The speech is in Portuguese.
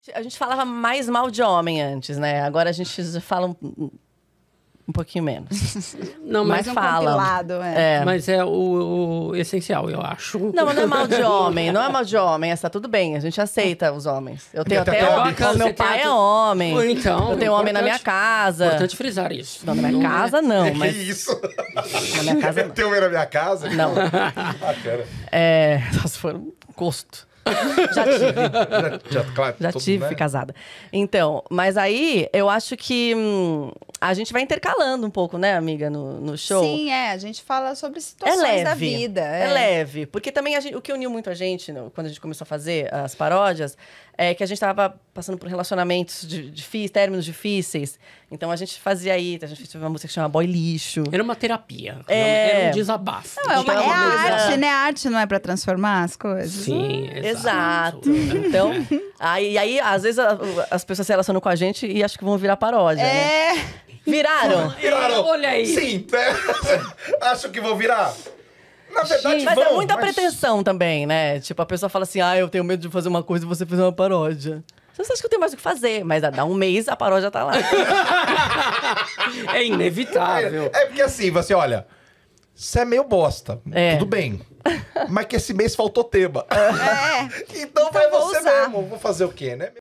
A gente falava mais mal de homem antes, né? Agora a gente fala um pouquinho menos. Não, mas fala. Compilado, Mas é o essencial, eu acho. Não, mas não é mal de homem. Não é mal de homem. Essa tá tudo bem. A gente aceita os homens. Eu tenho Até até... bacana, meu pai é homem. Então, eu tenho homem na minha casa. Importante frisar isso. Não, na minha casa não, Que mas... isso? Na minha casa não. Tem um na minha casa? Não. Bacana. Só se for um custo. Já tive. Claro, Já todo, tive, né? fui casada. Então, mas aí eu acho que a gente vai intercalando um pouco, né, amiga, no show. Sim, a gente fala sobre É situações leve. da vida. É leve. Porque também o que uniu muito a gente, quando a gente começou a fazer as paródias, é que a gente tava passando por relacionamentos difíceis, términos difíceis. Então a gente fazia aí, a gente fez uma música que chama Boy Lixo. Era uma terapia. Era um desabafo. Não, Então, é uma coisa- arte, né? Arte não é pra transformar as coisas? Sim, Exato. Então, aí às vezes as pessoas se relacionam com a gente e acham que vão virar paródia, né? Viraram? Viraram. Olha aí. Sim, acho que vou virar. Na verdade, Mas vão, é muita mas- pretensão também, né? Tipo, a pessoa fala assim, eu tenho medo de fazer uma coisa e você fazer uma paródia. Você acha que eu tenho mais o que fazer, mas dá um mês, a paródia tá lá. É inevitável. É porque assim, você olha, você é meio bosta, tudo bem. Mas que esse mês faltou tema. Então vai vou você usar. mesmo. Vou fazer o quê, né?